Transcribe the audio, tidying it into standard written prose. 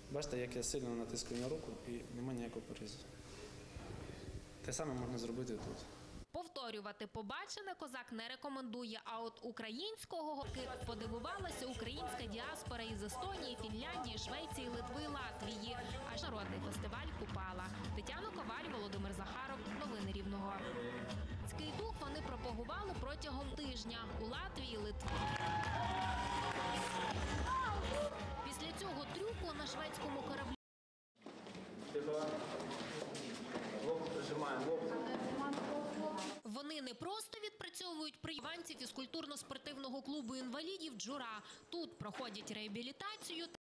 Бачите, як я сильно натискаю на руку і немає ніякого порізу. Те саме можна зробити тут. Повторювати побачене козак не рекомендує, а от українського подивувалася українська діаспора із Естонії, Фінляндії, Швеції, Литви, Латвії. Аж народний фестиваль Купала. Тетяна Коваль, Володимир Захаров. Новини Рівного. Цей дух вони пропагували протягом тижня у Латвії, Литві. Після цього трюку на шведському кораблі вони не просто відпрацьовують прийманців із культурно-спортивного клубу інвалідів «Джура». Тут проходять реабілітацію